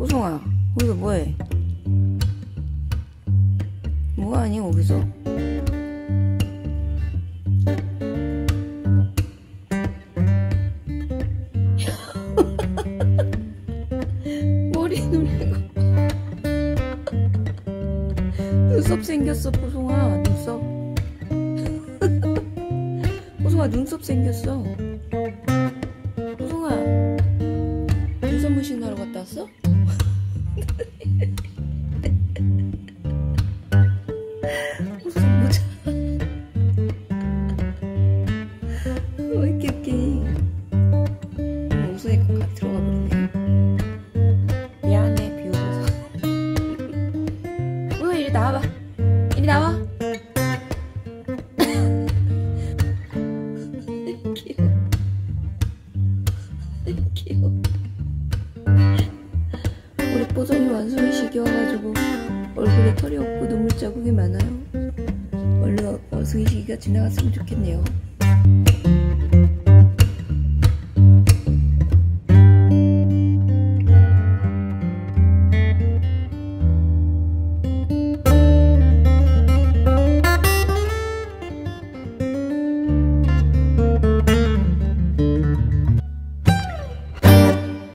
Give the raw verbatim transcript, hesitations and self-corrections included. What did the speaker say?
호송아, 거기서 뭐해? 뭐하니 거기서? 머리 놀리고 눈썹 생겼어. 호송아, 눈썹. 호송아, 눈썹 생겼어. 호송아, 눈썹 문신하러 갔다 왔어? 호송 모자. 왜 이렇게 웃기니? 호송이 가 들어가 버리네. 미안해, 비웃어서. 호송아, 이리 나와봐. 이리 나와. 귀여워. 귀여워. 우리 뽀송이 완성이 시기여가지고 얼굴에 털이 없고 눈물 자국이 많아요. 얼른 원숭이 시기가 지나갔으면 좋겠네요.